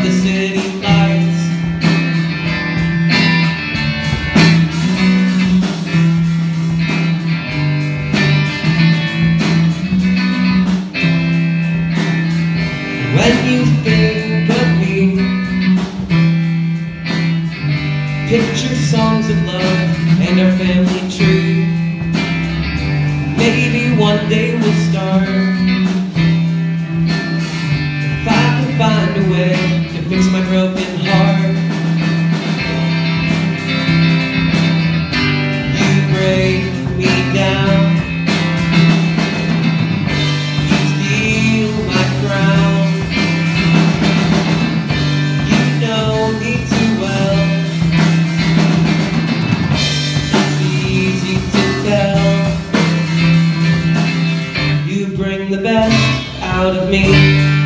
the city lights. When you think of me, picture songs of love and our family tree. Maybe one day we'll start. If I can find a way to fix my broken heart. You break me down, you steal my crown. You know me too well, it's easy to tell. You bring the best out of me.